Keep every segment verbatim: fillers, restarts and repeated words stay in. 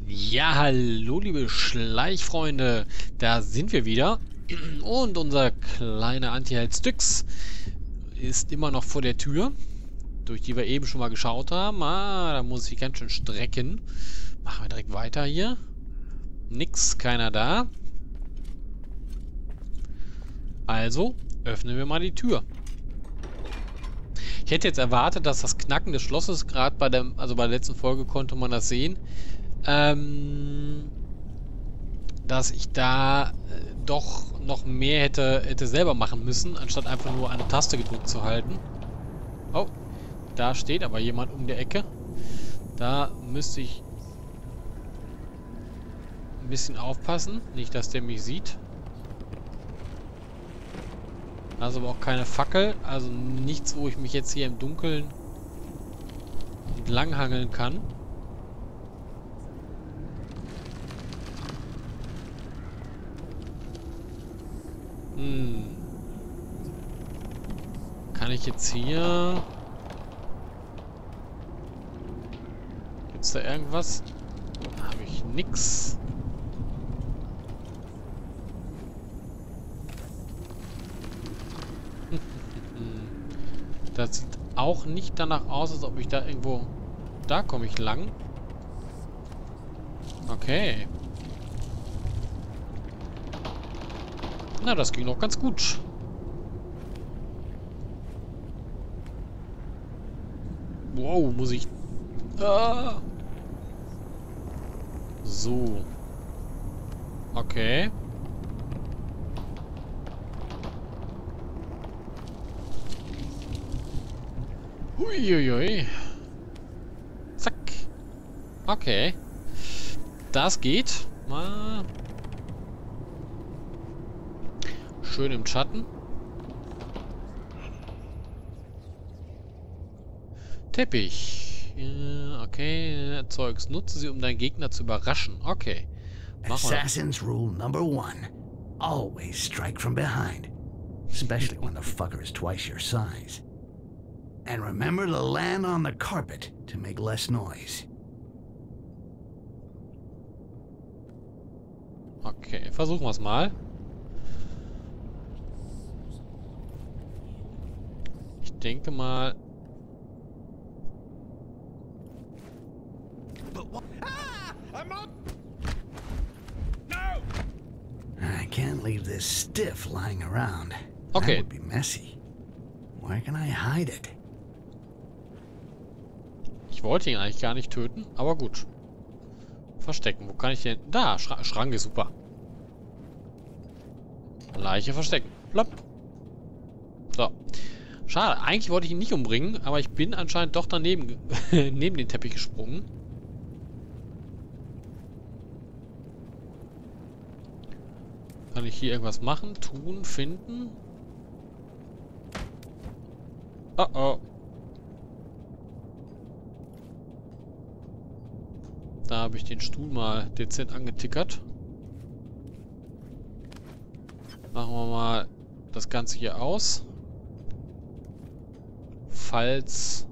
Ja, hallo liebe Schleichfreunde, da sind wir wieder und unser kleiner Anti-Held Styx ist immer noch vor der Tür, durch die wir eben schon mal geschaut haben. Ah, da muss ich ganz schön strecken. Machen wir direkt weiter hier. Nix, keiner da. Also öffnen wir mal die Tür. Ich hätte jetzt erwartet, dass das Knacken des Schlosses, gerade bei der, also bei der letzten Folge konnte man das sehen, ähm, dass ich da äh, doch noch mehr hätte, hätte selber machen müssen, anstatt einfach nur eine Taste gedrückt zu halten. Oh, da steht aber jemand um die Ecke. Da müsste ich ein bisschen aufpassen, nicht, dass der mich sieht. Also aber auch keine Fackel, also nichts, wo ich mich jetzt hier im Dunkeln entlanghangeln kann. Hm. Kann ich jetzt hier... Gibt's da irgendwas? Da habe ich nix. Das sieht auch nicht danach aus, als ob ich da irgendwo... Da komme ich lang. Okay. Na, das ging doch ganz gut. Wow, muss ich... Ah. So. Okay. Huiuiui. Zack. Okay. Das geht. Mal. Schön im Schatten. Teppich. Ja, okay. Zeugs. Nutze sie, um deinen Gegner zu überraschen. Okay. Machen wir. Assassin's rule number one. Always strike from behind. Especially when the fucker is twice your size. And remember to land on the carpet to make less noise. Okay, versuchen wir es mal. Ich denke mal... I can't leave this stiff lying around. Okay. That would be messy. Where can I hide it? Ich wollte ihn eigentlich gar nicht töten, aber gut. Verstecken. Wo kann ich denn... Da, Schra Schrank ist super. Leiche verstecken. Plopp. So. Schade. Eigentlich wollte ich ihn nicht umbringen, aber ich bin anscheinend doch daneben neben den Teppich gesprungen. Kann ich hier irgendwas machen? Tun? Finden? Oh oh. Da habe ich den Stuhl mal dezent angetickert. Machen wir mal das Ganze hier aus. Falls...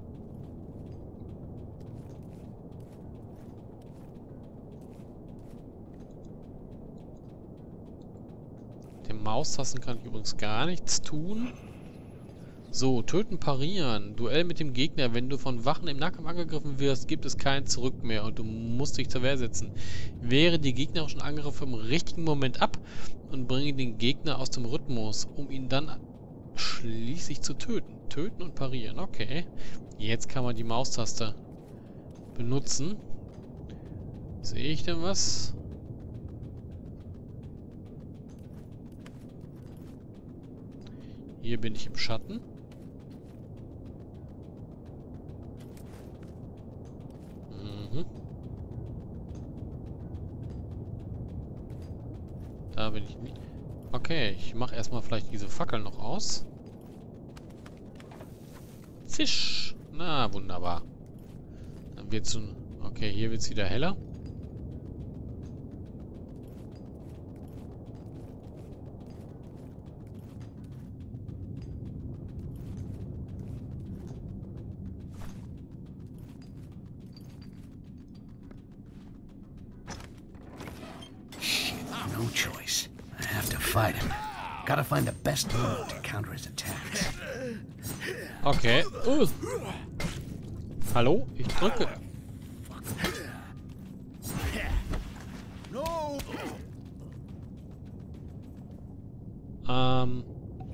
Den Maustasten kann ich übrigens gar nichts tun. So, töten, parieren. Duell mit dem Gegner. Wenn du von Wachen im Nahkampf angegriffen wirst, gibt es kein Zurück mehr und du musst dich zur Wehr setzen. Wehre die gegnerischen Angriffe im richtigen Moment ab und bringe den Gegner aus dem Rhythmus, um ihn dann schließlich zu töten. Töten und parieren. Okay. Jetzt kann man die Maustaste benutzen. Sehe ich denn was? Hier bin ich im Schatten. Mhm. Da bin ich nicht. Okay, ich mache erstmal vielleicht diese Fackel noch aus. Fisch. Na, wunderbar. Dann wird es... Okay, hier wird es wieder heller. No choice. I have to fight him. Gotta find the best move to counter his attacks. Okay. Uh. Hallo? Ich drücke. Ähm.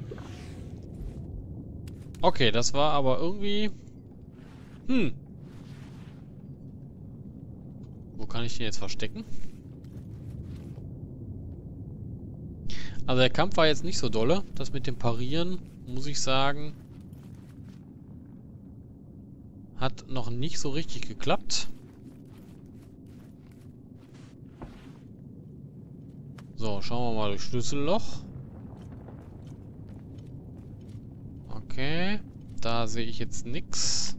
Okay, das war aber irgendwie... Hm. Wo kann ich den jetzt verstecken? Also der Kampf war jetzt nicht so dolle. Das mit dem Parieren, muss ich sagen, hat noch nicht so richtig geklappt. So, schauen wir mal durch Schlüsselloch. Okay, da sehe ich jetzt nichts.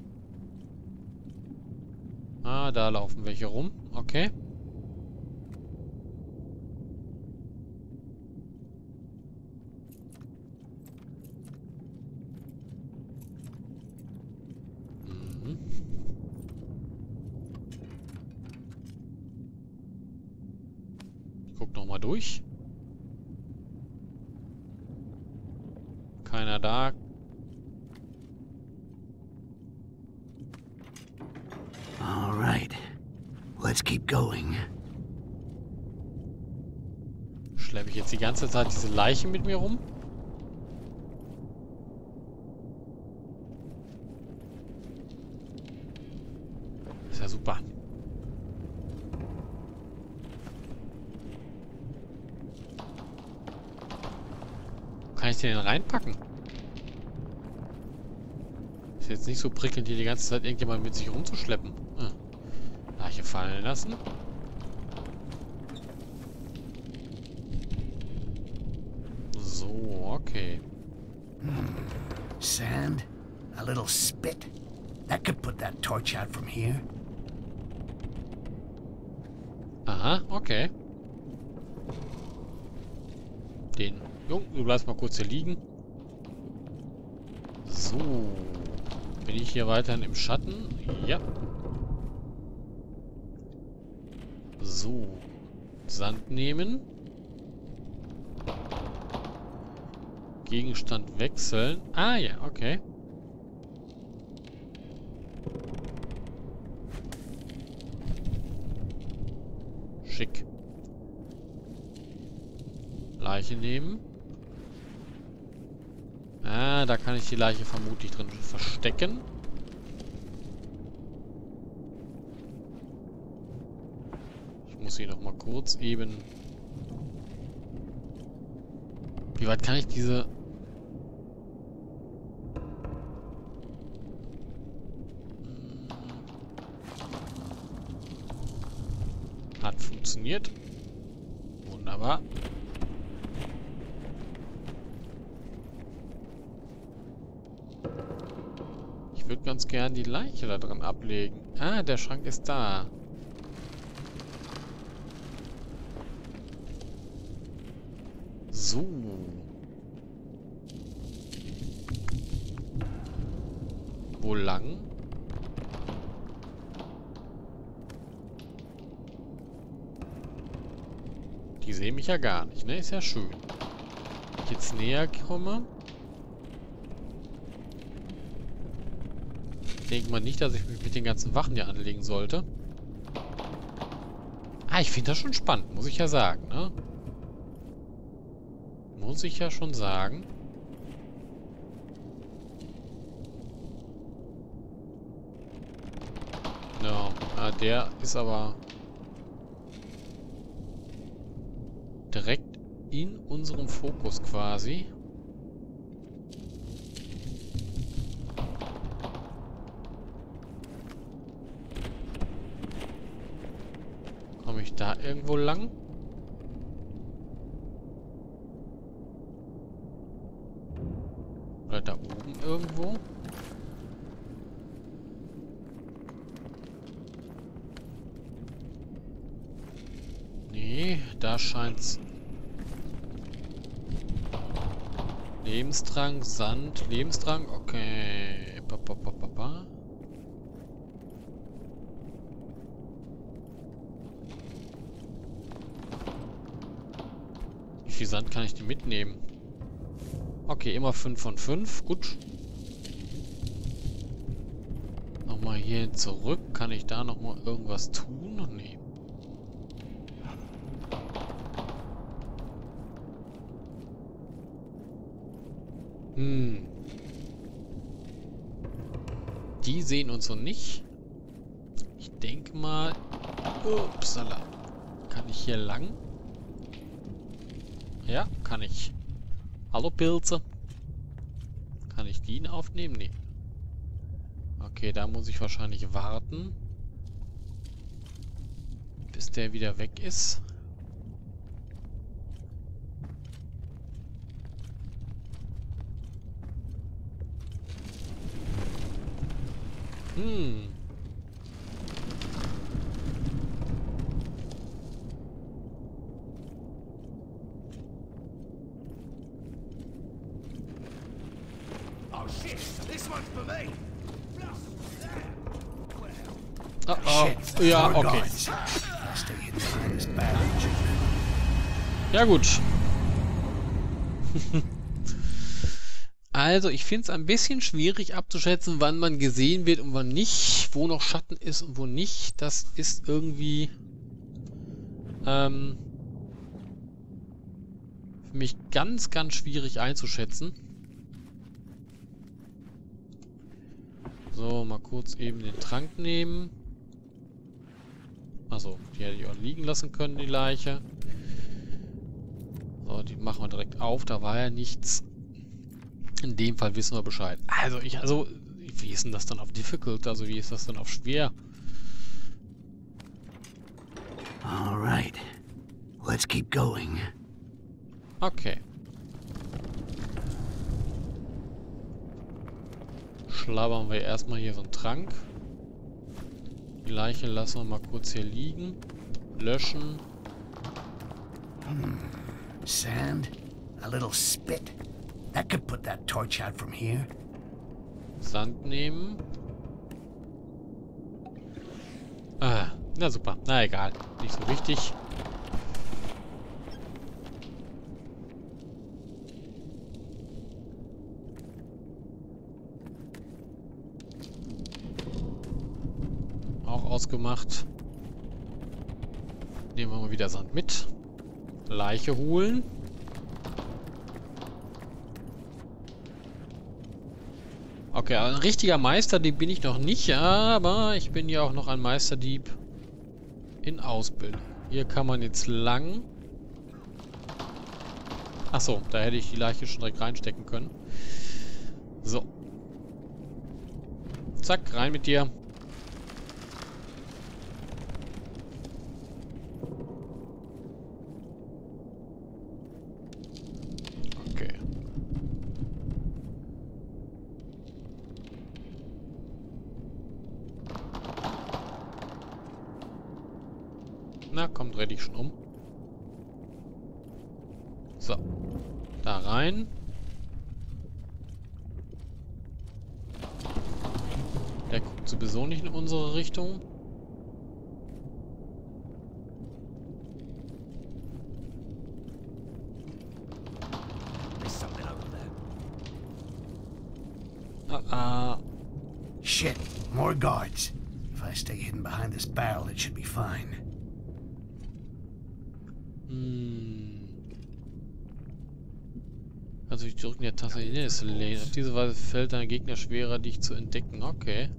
Ah, da laufen welche rum. Okay. Mhm. Ich guck noch mal durch. Keiner da. All right. Let's keep going. Schleppe ich jetzt die ganze Zeit diese Leiche mit mir rum? Ist ja super. Kann ich den denn reinpacken? Ist jetzt nicht so prickelnd, hier die ganze Zeit irgendjemand mit sich rumzuschleppen. Hm. Leiche fallen lassen. So, okay. Sand, a little spit. That could put that torch out from here. Aha, okay. Den Jung, du bleibst mal kurz hier liegen. So. Bin ich hier weiterhin im Schatten? Ja. So. Sand nehmen. Gegenstand wechseln. Ah ja, okay. Schick. Leiche nehmen. Ah, da kann ich die Leiche vermutlich drin verstecken. Ich muss sie noch mal kurz eben... Wie weit kann ich diese... Hat funktioniert. Wunderbar. Ich würde ganz gern die Leiche da drin ablegen. Ah, der Schrank ist da. So. Wo lang? Die sehen mich ja gar nicht, ne? Ist ja schön. Wenn ich jetzt näher komme... Denkt man nicht, dass ich mich mit den ganzen Wachen hier anlegen sollte. Ah, ich finde das schon spannend, muss ich ja sagen, ne? Muss ich ja schon sagen. Ja, ah, der ist aber direkt in unserem Fokus quasi. Komme ich da irgendwo lang? Oder da oben irgendwo? Nee, da scheint's... Lebensdrang, Sand, Lebensdrang, okay. Pa, pa, pa, pa, pa. viel Sand kann ich denn mitnehmen? Okay, immer fünf von fünf. Gut. Nochmal hierhin zurück. Kann ich da nochmal irgendwas tun? Nee. Hm. Die sehen uns so nicht. Ich denke mal... Upsala. Kann ich hier lang? Ja, kann ich. Hallo Pilze. Kann ich die aufnehmen? Nee. Okay, da muss ich wahrscheinlich warten. Bis der wieder weg ist. Hm. Oh shit, this one's for me. Oh, oh. Ja, okay. Ja, gut. Also, ich finde es ein bisschen schwierig abzuschätzen, wann man gesehen wird und wann nicht. Wo noch Schatten ist und wo nicht. Das ist irgendwie ähm, für mich ganz, ganz schwierig einzuschätzen. So, mal kurz eben den Trank nehmen. Also, die hätte ich auch liegen lassen können, die Leiche. So, die machen wir direkt auf. Da war ja nichts. In dem Fall wissen wir Bescheid. Also, ich, also, wie ist denn das dann auf Difficult? Also, wie ist das dann auf schwer? Alright. Let's keep going. Okay. Schlabbern wir erstmal hier so einen Trank. Die Leiche lassen wir mal kurz hier liegen. Löschen. Hmm. Sand. A little spit. That could put that torch out from here. Sand nehmen. Ah, na super. Na egal. Nicht so wichtig. Auch ausgemacht. Nehmen wir mal wieder Sand mit. Leiche holen. Okay, ein richtiger Meisterdieb bin ich noch nicht, aber ich bin ja auch noch ein Meisterdieb in Ausbildung. Hier kann man jetzt lang. Achso, da hätte ich die Leiche schon direkt reinstecken können. So. Zack, rein mit dir. Okay. Na, komm, dreh dich schon um. So. Da rein. Der guckt sowieso nicht in unsere Richtung. Ah, ah. Shit, more guards. If I stay hidden behind this barrel, it should be fine. Hm. Also ich drücke der Taste in das Lane. Auf diese Weise fällt dein Gegner schwerer, dich zu entdecken. Okay.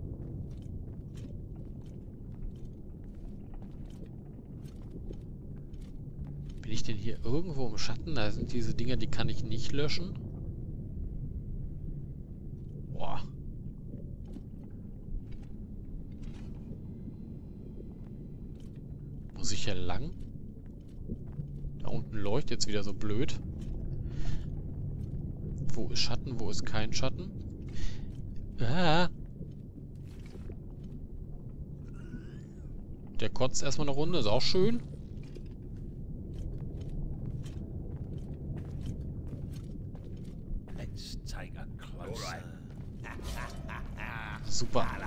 Bin ich denn hier irgendwo im Schatten? Da sind diese Dinger, die kann ich nicht löschen. Boah. Muss ich hier lang? Da unten leuchtet jetzt wieder so blöd. Wo ist Schatten? Wo ist kein Schatten? Ah. Der kotzt erstmal eine Runde, ist auch schön. Super.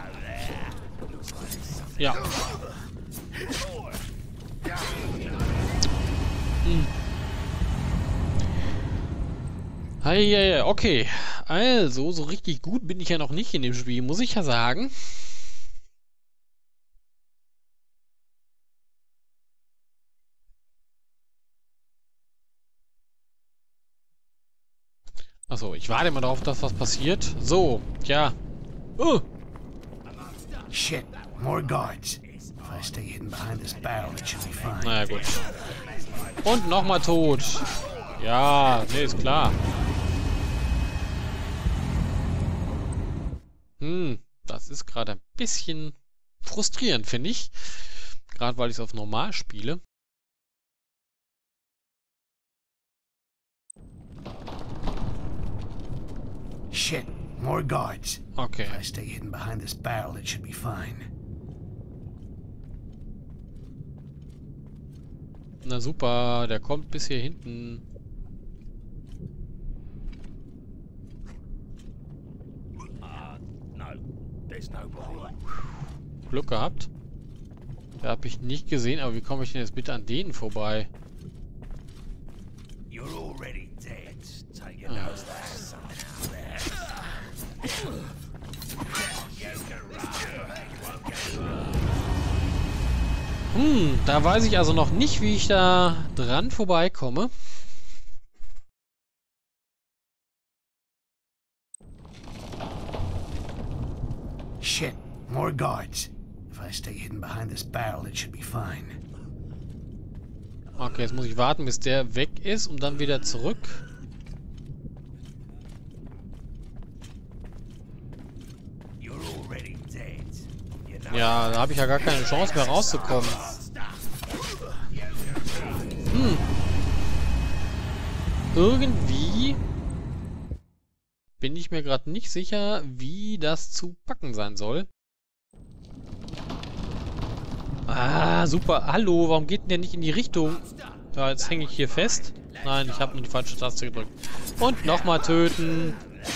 Ja. Hm. Heieiei, okay. Also, so richtig gut bin ich ja noch nicht in dem Spiel, muss ich ja sagen. Achso, ich warte mal darauf, dass was passiert. So, ja. Oh. Shit, more guards. If I stay hidden behind this barrel, it should be fine. Naja, gut. Und nochmal tot. Ja, nee, ist klar. Hm, das ist gerade ein bisschen frustrierend, finde ich. Gerade weil ich es auf normal spiele. Shit, more guards. Okay. If I stay hidden behind this barrel, it should be fine. Na super, der kommt bis hier hinten. Glück gehabt. Da habe ich nicht gesehen, aber wie komme ich denn jetzt bitte an denen vorbei? Ah. Hm, da weiß ich also noch nicht, wie ich da dran vorbeikomme. Shit, more guards. If I stay hidden behind this barrel, it should be fine. Okay, jetzt muss ich warten, bis der weg ist und dann wieder zurück. Ja, da habe ich ja gar keine Chance mehr rauszukommen. Hm. Irgendwie bin ich mir gerade nicht sicher, wie das zu packen sein soll. Ah, super. Hallo, warum geht denn der nicht in die Richtung? Ja, jetzt hänge ich hier fest. Nein, ich habe nur die falsche Taste gedrückt. Und nochmal töten.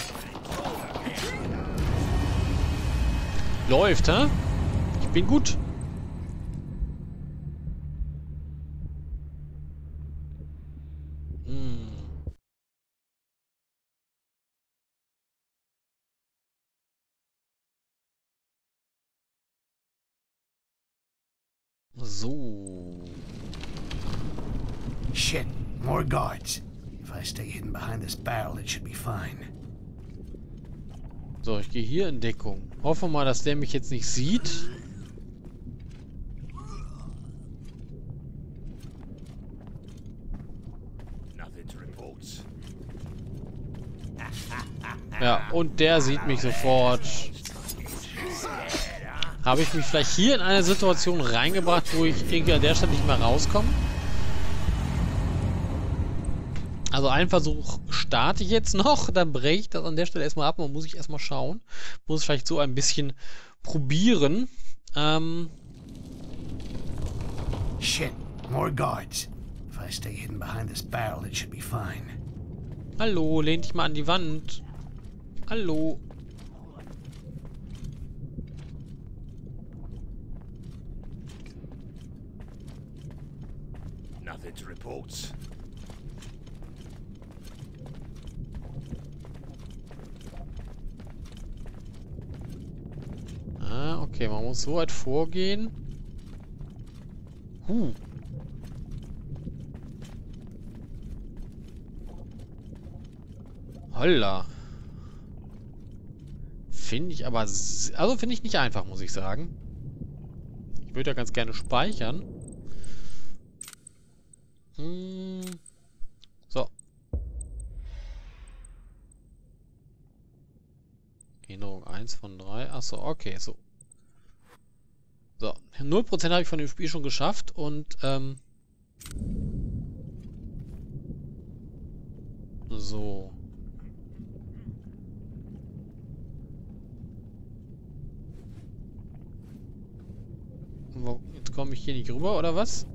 Läuft, hä? Ich bin gut. Hm. So. Shit, more guards. If I stay hidden behind this barrel, it should be fine. So, ich gehe hier in Deckung. Hoffe mal, dass der mich jetzt nicht sieht. Ja, und der sieht mich sofort. Habe ich mich vielleicht hier in eine Situation reingebracht, wo ich irgendwie an der Stelle nicht mehr rauskomme? Also einen Versuch starte ich jetzt noch, dann breche ich das an der Stelle erstmal ab. Man muss ich erstmal schauen. Muss vielleicht so ein bisschen probieren. Ähm... Shit, more guards. If I stay hidden behind this barrel, it should be fine. Hallo, lehn dich mal an die Wand. Hallo. Nothing to report. Ah, okay, man muss so weit vorgehen. Huh. Holla. Finde ich aber... Also finde ich nicht einfach, muss ich sagen. Ich würde ja ganz gerne speichern. Hm. So. Erinnerung eins von drei. Achso, okay, so. So, null Prozent habe ich von dem Spiel schon geschafft und, ähm... so. Jetzt komme ich hier nicht rüber, oder was?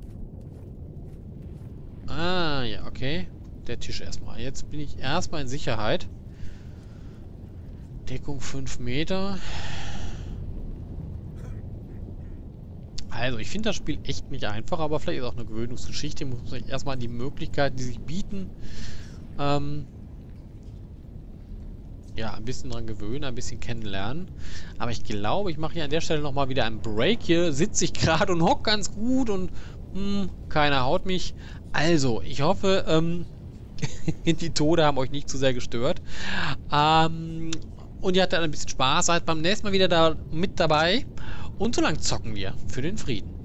Ah, ja, okay. Der Tisch erstmal. Jetzt bin ich erstmal in Sicherheit. Deckung fünf Meter. Also, ich finde das Spiel echt nicht einfach, aber vielleicht ist auch eine Gewöhnungsgeschichte. Ich muss mich erstmal an die Möglichkeiten, die sich bieten, ähm, ja, ein bisschen dran gewöhnen, ein bisschen kennenlernen. Aber ich glaube, ich mache hier an der Stelle nochmal wieder einen Break. Hier sitze ich gerade und hock ganz gut und hm, keiner haut mich. Also, ich hoffe, ähm, die Tode haben euch nicht zu sehr gestört. Ähm, und ihr hattet ein bisschen Spaß. Seid beim nächsten Mal wieder da mit dabei. Und so lang zocken wir für den Frieden.